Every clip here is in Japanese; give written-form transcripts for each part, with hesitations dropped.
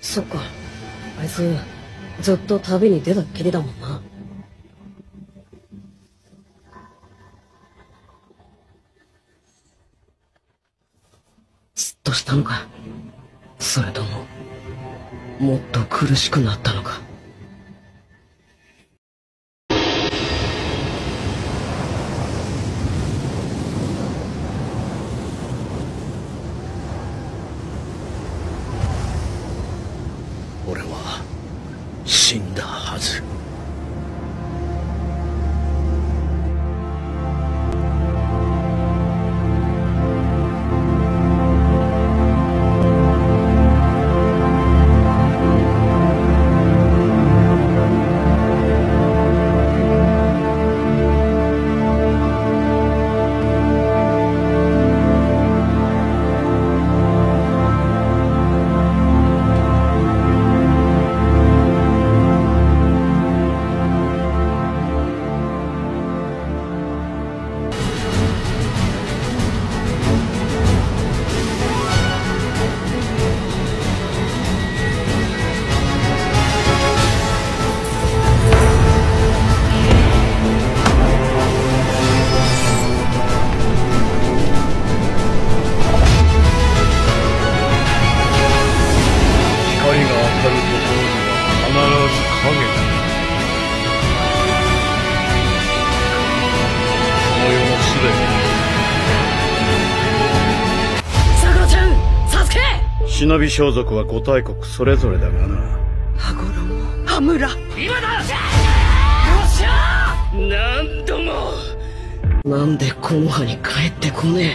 そっか。あいつ、ずっと旅に出たっきりだもんな。ずっとしたのか。それとも、もっと苦しくなったのか。 俺は死んだはず。忍び装束は5大国それぞれだがな。 羽衣、羽村。 今だ！よっしゃー！何度も。 なんで木の葉に帰ってこね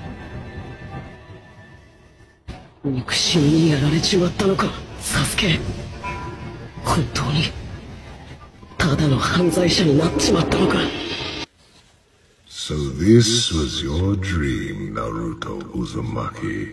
え。憎しみにやられちまったのか、サスケ。本当にただの犯罪者になっちまったのか。 So this was your dream, Naruto Uzumaki.